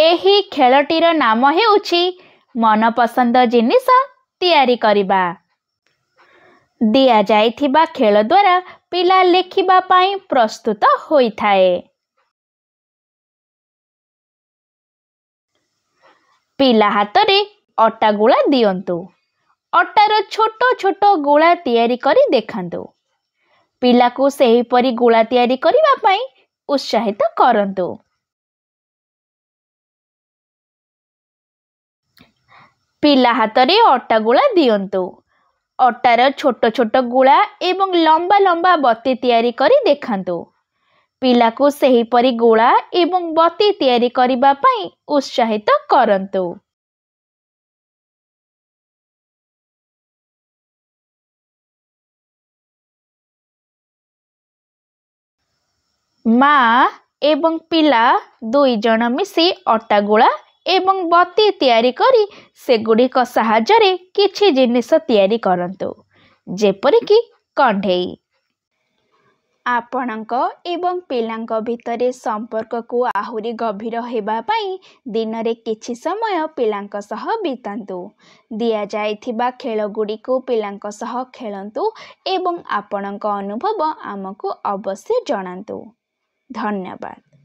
एही खेलटीर नाम हेउछि मनपसंद जिनिस तैयारी करिबा। दिया जाइथिबा खेल द्वारा पिला लेखिबा पाई प्रस्तुत होइथाए। पिला हातरे अटा गुळा दियंतु। अटार छोटो छोटो गुळा तैयारी करी देखांतु। पिला को सही परी गुळा तैयारी करिबा पाई उत्साहित करंतु। पिला हातरे अटा गुळा दियंतु। अटार छोटो छोटो गुळा एवं लंबा लंबा बत्ती तैयारी करी देखांतु। पिला को सही परी गुळा एवं बत्ती तैयारी करिबा पाई उत्साहित करंतु। माँ एवं पिला दुई जन मिसी अटा गुळा एवं बत्ती तैयारी करी सेगुड़िक साहाय्य किछि जिनिस तैयारी करंतु, जेपरिकी कंढेई। आपणक एवं पिलांक भितरे संपर्क को आहुरी गभीर हेबा पाई दिनरे किछि समय पिलांक सह बितांतु। दिया जाइथिबा खेल गुडी को पिलांक सह खेलंतु एवं आपणक अनुभव आमको अवश्य जणांतु। धन्यवाद।